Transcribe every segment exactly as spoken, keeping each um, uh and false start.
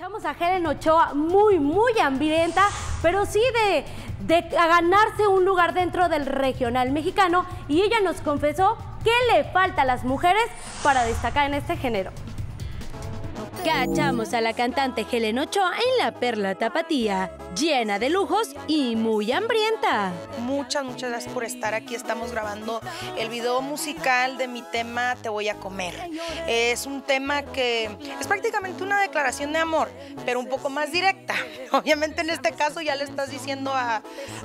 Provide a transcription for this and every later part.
Escuchamos a Helen Ochoa muy, muy hambrienta, pero sí de, de a ganarse un lugar dentro del regional mexicano, y ella nos confesó qué le falta a las mujeres para destacar en este género. Cachamos a la cantante Helen Ochoa en la Perla Tapatía, llena de lujos y muy hambrienta. Muchas, muchas gracias por estar aquí. Estamos grabando el video musical de mi tema Te Voy a Comer. Es un tema que es prácticamente una declaración de amor, pero un poco más directa. Obviamente en este caso ya le estás diciendo a,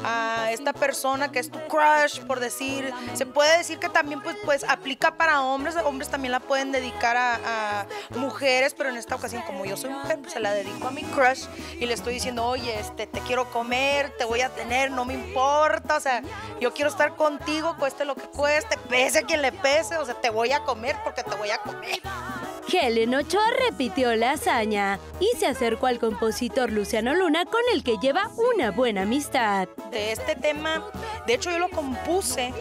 a esta persona que es tu crush, por decir. Se puede decir que también pues, pues aplica para hombres. Hombres también la pueden dedicar a, a mujeres, pero en esta ocasión, como yo soy mujer, pues se la dedico a mi crush y le estoy diciendo, oye, este, te quiero comer, te voy a tener, no me importa, o sea, yo quiero estar contigo, cueste lo que cueste, pese a quien le pese, o sea, te voy a comer porque te voy a comer. Helen Ochoa repitió la hazaña y se acercó al compositor Luciano Luna, con el que lleva una buena amistad. De este tema, de hecho yo lo compuse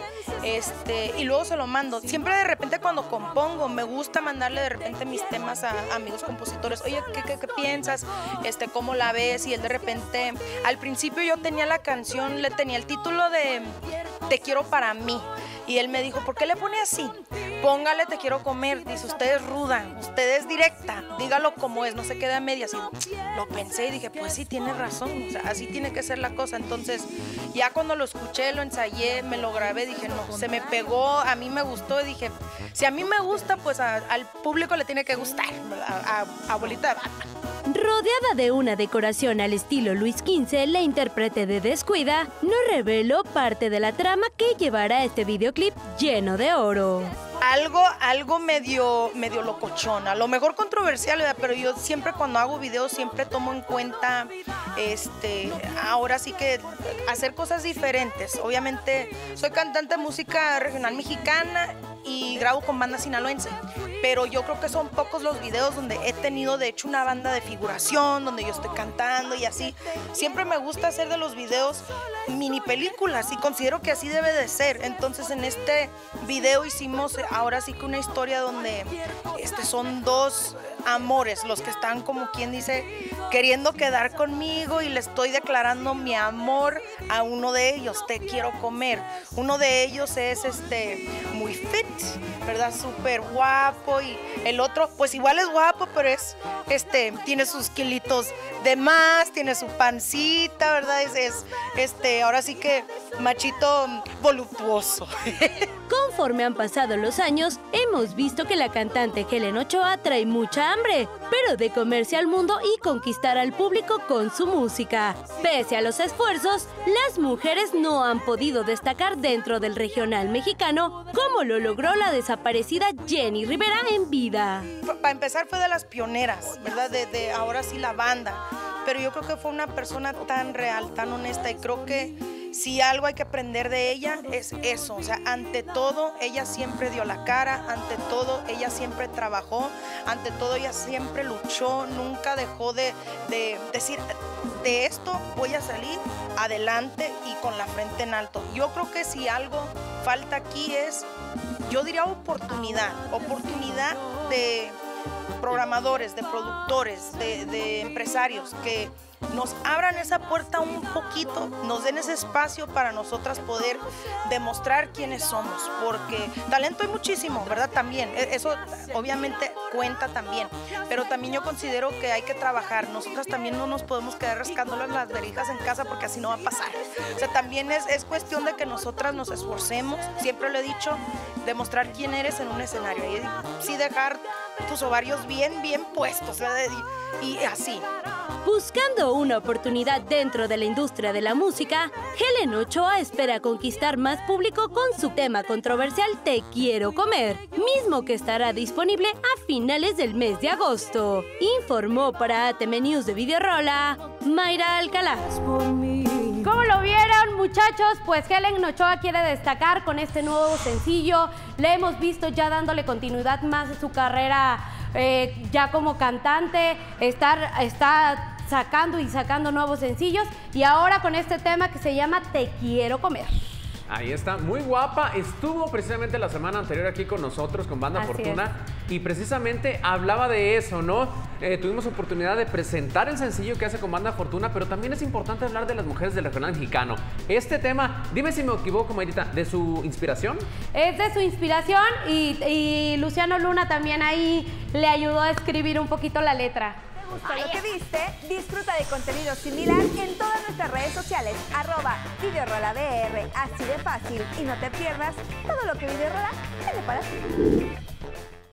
este, y luego se lo mando. Siempre de repente cuando compongo me gusta mandarle de repente mis temas a, a amigos compositores. Oye, ¿qué, qué, qué piensas? Este, ¿cómo la ves? Y él de repente, al principio yo tenía la canción, le tenía el título de Te Quiero Para Mí. Y él me dijo, ¿por qué le pone así? Póngale Te Quiero Comer. Dice, usted es ruda, usted es directa, dígalo como es, no se quede a medias. Y lo pensé y dije, pues sí, tiene razón, o sea, así tiene que ser la cosa. Entonces, ya cuando lo escuché, lo ensayé, me lo grabé, dije, no, se me pegó, a mí me gustó. Y dije, si a mí me gusta, pues a, al público le tiene que gustar, a, a, a abuelita de Batman. Rodeada de una decoración al estilo Luis quince, la intérprete de Descuida nos reveló parte de la trama que llevará este videoclip lleno de oro. Algo, algo medio, medio locochón, a lo mejor controversial, ¿verdad? Pero yo siempre cuando hago videos siempre tomo en cuenta, este, ahora sí que hacer cosas diferentes. Obviamente soy cantante de música regional mexicana y grabo con banda sinaloense, pero yo creo que son pocos los videos donde he tenido de hecho una banda de figuración, donde yo estoy cantando y así. Siempre me gusta hacer de los videos mini películas y considero que así debe de ser. Entonces en este video hicimos ahora sí que una historia donde este, son dos amores los que están, como quien dice, queriendo quedar conmigo, y le estoy declarando mi amor a uno de ellos. Te quiero comer. Uno de ellos es este muy fit, ¿verdad? Súper guapo, y el otro pues igual es guapo, pero es este tiene sus kilitos de más, tiene su pancita, ¿verdad? Es, es este ahora sí que machito voluptuoso. Conforme han pasado los años, hemos visto que la cantante Helen Ochoa trae mucha hambre, pero de comerse al mundo y conquistar al público con su música. Pese a los esfuerzos, las mujeres no han podido destacar dentro del regional mexicano, como lo logró la desaparecida Jenny Rivera en vida. Para empezar, fue de las pioneras, ¿verdad? De, de ahora sí la banda, pero yo creo que fue una persona tan real, tan honesta, y creo que si algo hay que aprender de ella es eso, o sea, ante todo ella siempre dio la cara, ante todo ella siempre trabajó, ante todo ella siempre luchó, nunca dejó de, de decir, de esto voy a salir adelante y con la frente en alto. Yo creo que si algo falta aquí es, yo diría oportunidad, oportunidad de programadores, de productores, de, de empresarios que nos abran esa puerta un poquito, nos den ese espacio para nosotras poder demostrar quiénes somos, porque talento hay muchísimo, ¿verdad? También, eso obviamente cuenta también, pero también yo considero que hay que trabajar. Nosotras también no nos podemos quedar rascándolas las verijas en casa, porque así no va a pasar. O sea, también es, es cuestión de que nosotras nos esforcemos, siempre lo he dicho, demostrar quién eres en un escenario, y sí dejar tus ovarios bien, bien puestos, ¿verdad? Y, y así. Buscando una oportunidad dentro de la industria de la música, Helen Ochoa espera conquistar más público con su tema controversial Te Quiero Comer, mismo que estará disponible a finales del mes de agosto. Informó para A T M News de Videorola, Mayra Alcalá. ¿Cómo lo vieron, muchachos? Pues Helen Ochoa quiere destacar con este nuevo sencillo. Le hemos visto ya dándole continuidad más a su carrera eh, ya como cantante, estar, está sacando y sacando nuevos sencillos, y ahora con este tema que se llama Te Quiero Comer. Ahí está, muy guapa. Estuvo precisamente la semana anterior aquí con nosotros, con Banda Así Fortuna, es. Y precisamente hablaba de eso, ¿no? Eh, tuvimos oportunidad de presentar el sencillo que hace con Banda Fortuna, pero también es importante hablar de las mujeres del regional mexicano. Este tema, dime si me equivoco, Mayrita, ¿de su inspiración? Es de su inspiración y, y Luciano Luna también ahí le ayudó a escribir un poquito la letra. ¿Te gustó lo que viste? Disfruta de contenido similar en todas nuestras redes sociales, arroba Videorola B R, así de fácil. Y no te pierdas todo lo que Videorola tiene para ti.